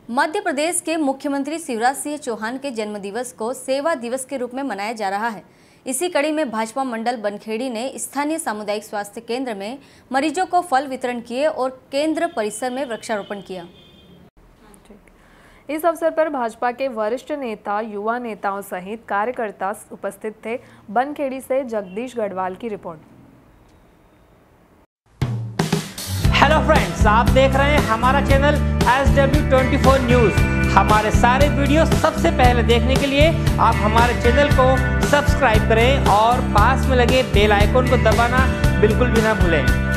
मध्य प्रदेश के मुख्यमंत्री शिवराज सिंह चौहान के जन्मदिवस को सेवा दिवस के रूप में मनाया जा रहा है। इसी कड़ी में भाजपा मंडल बनखेड़ी ने स्थानीय सामुदायिक स्वास्थ्य केंद्र में मरीजों को फल वितरण किए और केंद्र परिसर में वृक्षारोपण किया। इस अवसर पर भाजपा के वरिष्ठ नेता, युवा नेताओं सहित कार्यकर्ता उपस्थित थे। बनखेड़ी से जगदीश गढ़वाल की रिपोर्ट। हेलो फ्रेंड्स, आप देख रहे हैं हमारा चैनल SW24 न्यूज़। हमारे सारे वीडियो सबसे पहले देखने के लिए आप हमारे चैनल को सब्सक्राइब करें और पास में लगे बेल आइकन को दबाना बिल्कुल भी ना भूलें।